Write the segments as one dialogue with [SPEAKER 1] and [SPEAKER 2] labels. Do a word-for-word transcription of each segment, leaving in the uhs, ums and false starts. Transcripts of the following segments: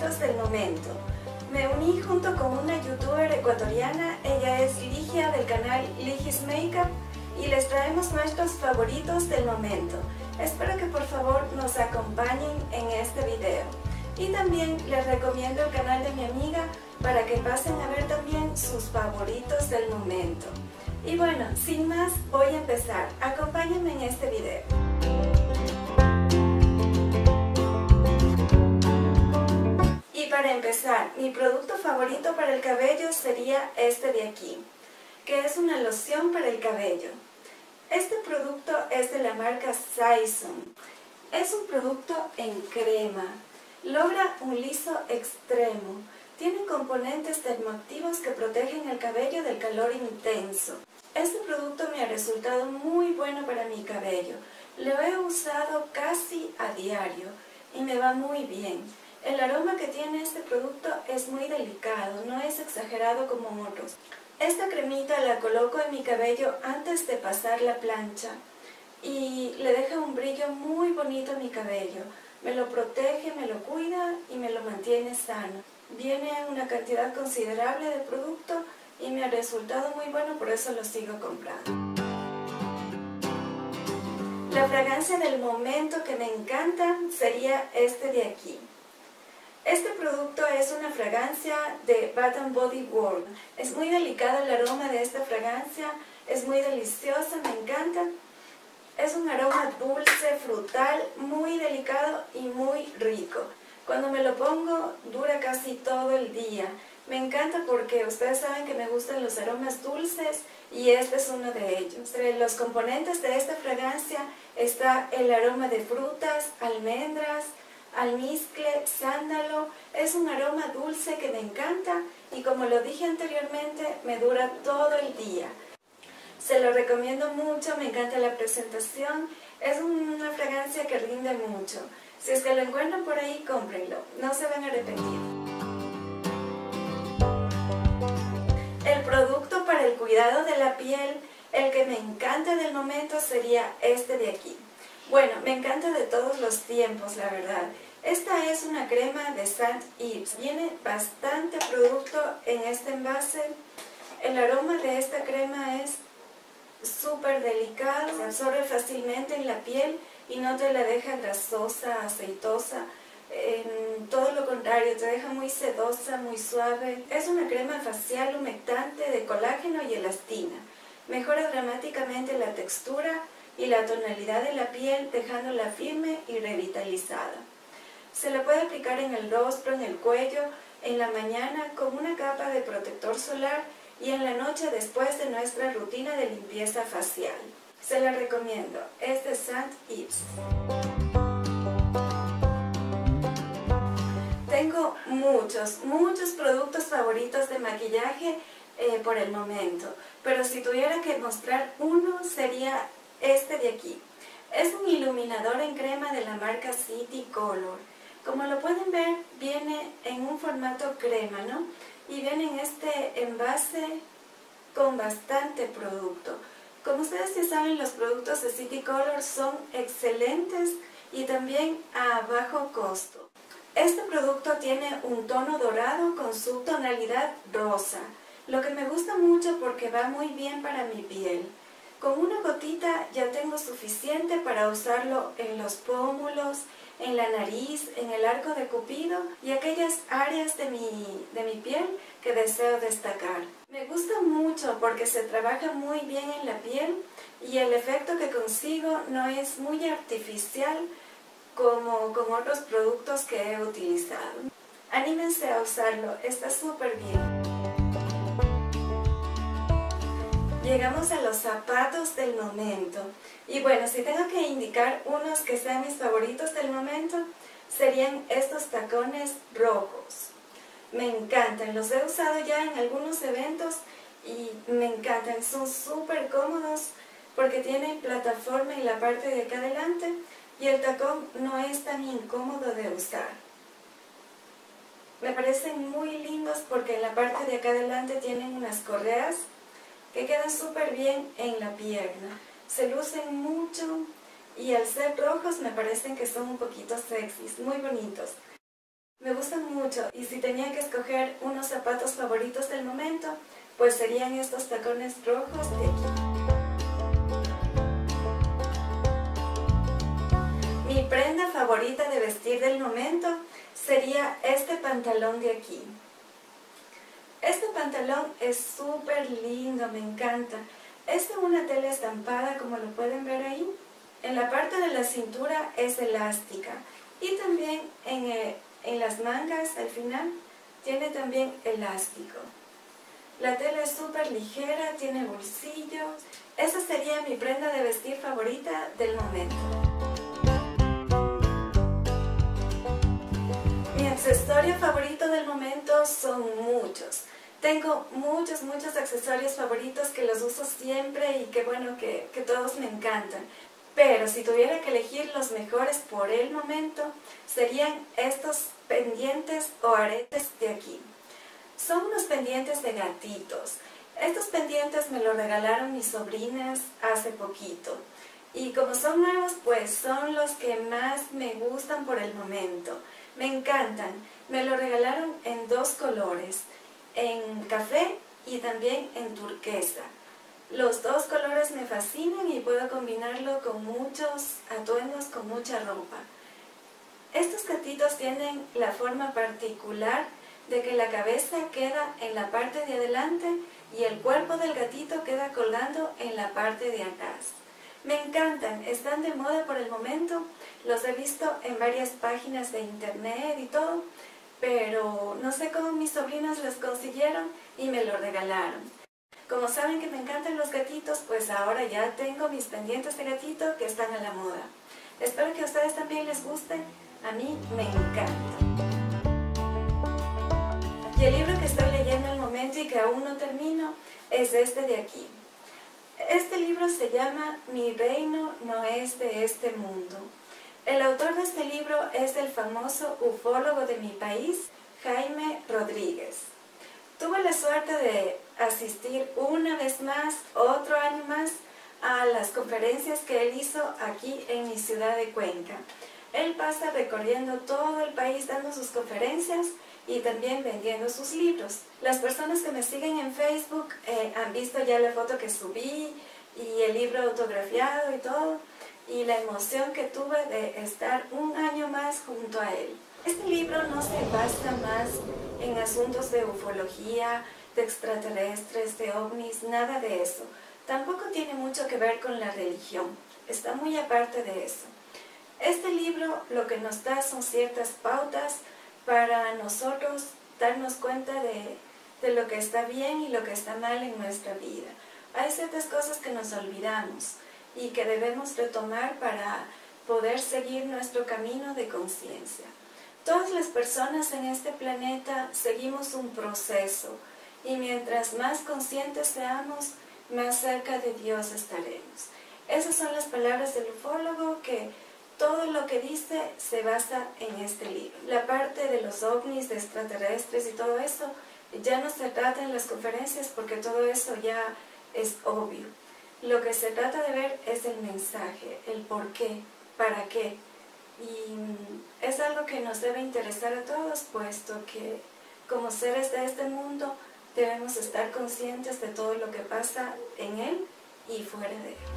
[SPEAKER 1] favoritos del momento. Me uní junto con una youtuber ecuatoriana, ella es Ligia del canal Ligi's Makeup, y les traemos nuestros favoritos del momento. Espero que por favor nos acompañen en este video. Y también les recomiendo el canal de mi amiga para que pasen a ver también sus favoritos del momento. Y bueno, sin más, voy a empezar. Acompáñenme en este video. Y para empezar, mi producto favorito para el cabello sería este de aquí, que es una loción para el cabello. Este producto es de la marca Saison. Es un producto en crema. Logra un liso extremo. Tiene componentes termoactivos que protegen el cabello del calor intenso. Este producto me ha resultado muy bueno para mi cabello. Lo he usado casi a diario y me va muy bien. El aroma que tiene este producto es muy delicado, no es exagerado como otros. Esta cremita la coloco en mi cabello antes de pasar la plancha y le deja un brillo muy bonito a mi cabello. Me lo protege, me lo cuida y me lo mantiene sano. Viene una cantidad considerable de producto y me ha resultado muy bueno, por eso lo sigo comprando. La fragancia del momento que me encanta sería este de aquí. Este producto es una fragancia de Bath and Body Works. Es muy delicado el aroma de esta fragancia, es muy deliciosa, me encanta. Es un aroma dulce, frutal, muy delicado y muy rico. Cuando me lo pongo dura casi todo el día. Me encanta porque ustedes saben que me gustan los aromas dulces y este es uno de ellos. Entre los componentes de esta fragancia está el aroma de frutas, almendras, almizcle, sándalo. Es un aroma dulce que me encanta y como lo dije anteriormente, me dura todo el día. Se lo recomiendo mucho, me encanta la presentación, es una fragancia que rinde mucho. Si es que lo encuentran por ahí, cómprenlo, no se van a arrepentir. El producto para el cuidado de la piel, el que me encanta del momento sería este de aquí. Bueno, me encanta de todos los tiempos, la verdad. Esta es una crema de Saint Ives. Viene bastante producto en este envase. El aroma de esta crema es súper delicado, se absorbe fácilmente en la piel y no te la deja grasosa, aceitosa. En todo lo contrario, te deja muy sedosa, muy suave. Es una crema facial humectante de colágeno y elastina. Mejora dramáticamente la textura y la tonalidad de la piel, dejándola firme y revitalizada. Se la puede aplicar en el rostro, en el cuello, en la mañana con una capa de protector solar y en la noche después de nuestra rutina de limpieza facial. Se la recomiendo, es de Saint Ives. Tengo muchos, muchos productos favoritos de maquillaje eh, por el momento, pero si tuviera que mostrar uno sería este de aquí. Es un iluminador en crema de la marca City Color. Como lo pueden ver, viene en un formato crema, ¿no? Y viene en este envase con bastante producto. Como ustedes ya saben, los productos de City Color son excelentes y también a bajo costo. Este producto tiene un tono dorado con su tonalidad rosa, lo que me gusta mucho porque va muy bien para mi piel. Con una gotita ya tengo suficiente para usarlo en los pómulos, en la nariz, en el arco de Cupido y aquellas áreas de mi, de mi piel que deseo destacar. Me gusta mucho porque se trabaja muy bien en la piel y el efecto que consigo no es muy artificial como con otros productos que he utilizado. Anímense a usarlo, está súper bien. Llegamos a los zapatos del momento. Y bueno, si tengo que indicar unos que sean mis favoritos del momento, serían estos tacones rojos. Me encantan, los he usado ya en algunos eventos y me encantan. Son súper cómodos porque tienen plataforma en la parte de acá adelante y el tacón no es tan incómodo de usar. Me parecen muy lindos porque en la parte de acá adelante tienen unas correas que quedan súper bien en la pierna. Se lucen mucho y al ser rojos me parecen que son un poquito sexys, muy bonitos. Me gustan mucho y si tenía que escoger unos zapatos favoritos del momento, pues serían estos tacones rojos de aquí. Mi prenda favorita de vestir del momento sería este pantalón de aquí. Este pantalón es súper lindo, me encanta. Es de una tela estampada, como lo pueden ver ahí. En la parte de la cintura es elástica y también en, el, en las mangas al final tiene también elástico. La tela es súper ligera, tiene bolsillos. Esa sería mi prenda de vestir favorita del momento. Mi accesorio favorito del momento son muchos. Tengo muchos, muchos accesorios favoritos que los uso siempre y que bueno, que, que todos me encantan. Pero si tuviera que elegir los mejores por el momento, serían estos pendientes o aretes de aquí. Son unos pendientes de gatitos. Estos pendientes me los regalaron mis sobrinas hace poquito. Y como son nuevos, pues son los que más me gustan por el momento. Me encantan. Me lo regalaron en dos colores, en café y también en turquesa. Los dos colores me fascinan y puedo combinarlo con muchos atuendos, con mucha ropa. Estos gatitos tienen la forma particular de que la cabeza queda en la parte de adelante y el cuerpo del gatito queda colgando en la parte de atrás. Me encantan, están de moda por el momento, los he visto en varias páginas de internet y todo, pero no sé cómo mis sobrinos los consiguieron y me lo regalaron. Como saben que me encantan los gatitos, pues ahora ya tengo mis pendientes de gatito que están a la moda. Espero que a ustedes también les gusten, a mí me encanta. Y el libro que estoy leyendo al momento y que aún no termino es este de aquí. Este libro se llama Mi reino no es de este mundo. El autor de este libro es el famoso ufólogo de mi país, Jaime Rodríguez. Tuve la suerte de asistir una vez más, otro año más, a las conferencias que él hizo aquí en mi ciudad de Cuenca. Él pasa recorriendo todo el país dando sus conferencias y también vendiendo sus libros. Las personas que me siguen en Facebook eh, han visto ya la foto que subí y el libro autografiado y todo, y la emoción que tuve de estar un año más junto a él. Este libro no se basa más en asuntos de ufología, de extraterrestres, de ovnis, nada de eso. Tampoco tiene mucho que ver con la religión, está muy aparte de eso. Este libro lo que nos da son ciertas pautas para nosotros darnos cuenta de, de lo que está bien y lo que está mal en nuestra vida. Hay ciertas cosas que nos olvidamos y que debemos retomar para poder seguir nuestro camino de conciencia. Todas las personas en este planeta seguimos un proceso y mientras más conscientes seamos, más cerca de Dios estaremos. Esas son las palabras del ufólogo, que todo lo que dice se basa en este libro. La parte de los ovnis, de extraterrestres y todo eso ya no se trata en las conferencias porque todo eso ya es obvio. Lo que se trata de ver es el mensaje, el por qué, para qué. Y es algo que nos debe interesar a todos, puesto que como seres de este mundo debemos estar conscientes de todo lo que pasa en él y fuera de él.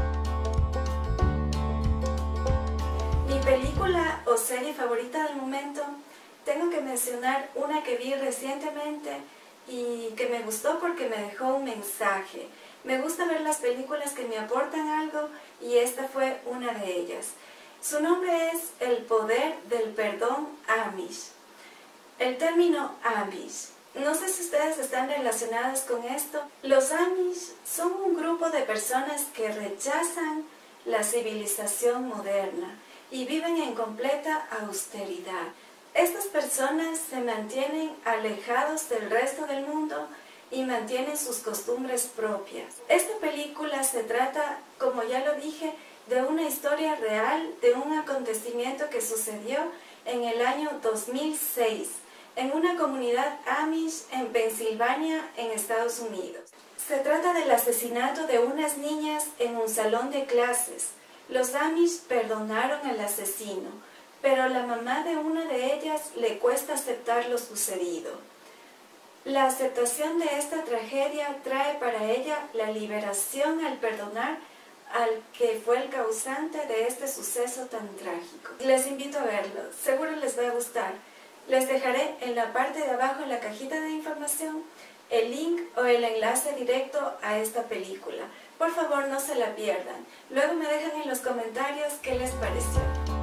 [SPEAKER 1] Mi película o serie favorita del momento, tengo que mencionar una que vi recientemente y que me gustó porque me dejó un mensaje. Me gusta ver las películas que me aportan algo y esta fue una de ellas. Su nombre es El poder del perdón Amish. El término Amish, no sé si ustedes están relacionados con esto. Los Amish son un grupo de personas que rechazan la civilización moderna y viven en completa austeridad. Estas personas se mantienen alejados del resto del mundo y mantienen sus costumbres propias. Esta película se trata, como ya lo dije, de una historia real, de un acontecimiento que sucedió en el año dos mil seis, en una comunidad Amish en Pensilvania, en Estados Unidos. Se trata del asesinato de unas niñas en un salón de clases. Los Amish perdonaron al asesino, pero la mamá de una de ellas le cuesta aceptar lo sucedido. La aceptación de esta tragedia trae para ella la liberación al perdonar al que fue el causante de este suceso tan trágico. Les invito a verlo, seguro les va a gustar. Les dejaré en la parte de abajo en la cajita de información el link o el enlace directo a esta película. Por favor, no se la pierdan. Luego me dejan en los comentarios qué les pareció.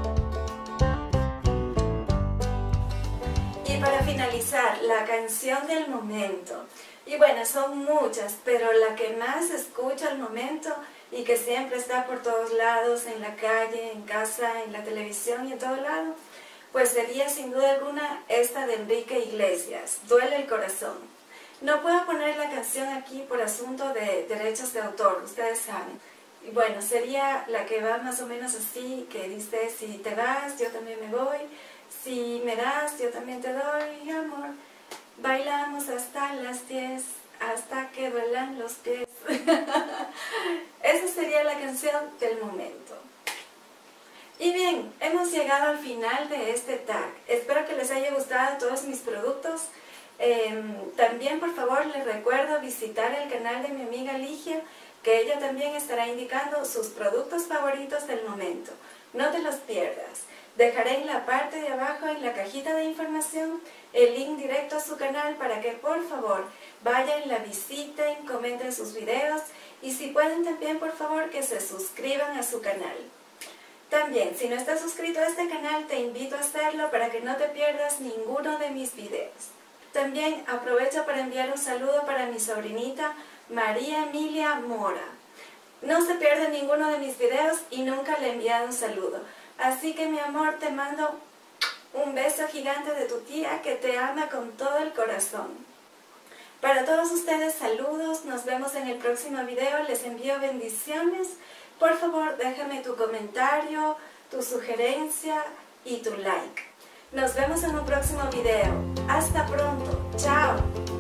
[SPEAKER 1] Y para finalizar, la canción del momento. Y bueno, son muchas, pero la que más se escucha al momento y que siempre está por todos lados, en la calle, en casa, en la televisión y en todo lado, pues sería sin duda alguna esta de Enrique Iglesias, Duele el corazón. No puedo poner la canción aquí por asunto de derechos de autor, ustedes saben. Y bueno, sería la que va más o menos así, que dice, si te vas, yo también me voy, si me das, yo también te doy, amor. Bailamos hasta las diez, hasta que duelan los pies. Esa sería la canción del momento. Y bien, hemos llegado al final de este tag. Espero que les haya gustado todos mis productos. Eh, también, por favor, les recuerdo visitar el canal de mi amiga Ligia, que ella también estará indicando sus productos favoritos del momento. No te los pierdas. Dejaré en la parte de abajo, en la cajita de información, el link directo a su canal para que, por favor, vayan, la visiten, comenten sus videos y si pueden también, por favor, que se suscriban a su canal. También, si no estás suscrito a este canal, te invito a hacerlo para que no te pierdas ninguno de mis videos. También aprovecho para enviar un saludo para mi sobrinita María Emilia Mora. No se pierde ninguno de mis videos y nunca le he enviado un saludo. Así que, mi amor, te mando un beso gigante de tu tía que te ama con todo el corazón. Para todos ustedes, saludos. Nos vemos en el próximo video. Les envío bendiciones. Por favor, déjame tu comentario, tu sugerencia y tu like. Nos vemos en un próximo video. Hasta pronto. Chao.